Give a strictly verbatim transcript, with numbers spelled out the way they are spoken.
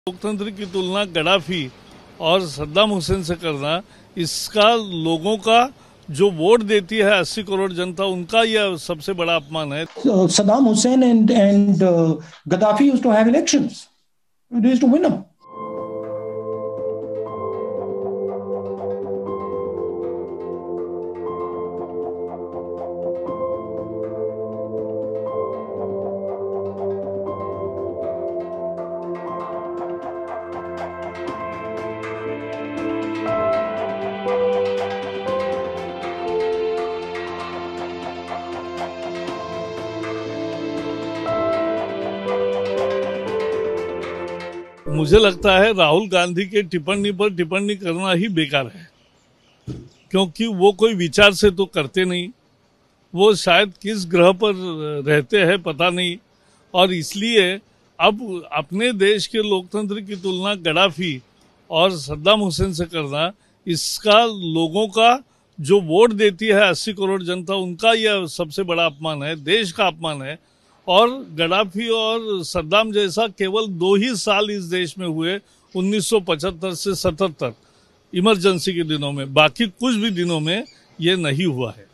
लोकतंत्र की तुलना गद्दाफी और सद्दाम हुसैन से करना, इसका लोगों का जो वोट देती है अस्सी करोड़ जनता, उनका यह सबसे बड़ा अपमान है। Saddam Hussein and and uh, Gaddafi used to have elections. They used to win them. मुझे लगता है राहुल गांधी के टिप्पणी पर टिप्पणी करना ही बेकार है, क्योंकि वो कोई विचार से तो करते नहीं। वो शायद किस ग्रह पर रहते हैं पता नहीं, और इसलिए अब अपने देश के लोकतंत्र की तुलना गद्दाफी और सद्दाम हुसैन से करना, इसका लोगों का जो वोट देती है अस्सी करोड़ जनता, उनका यह सबसे बड़ा अपमान है, देश का अपमान है। और गद्दाफी और सद्दाम जैसा केवल दो ही साल इस देश में हुए, उन्नीस सौ पचहत्तर से सतहत्तर इमरजेंसी के दिनों में, बाकी कुछ भी दिनों में ये नहीं हुआ है।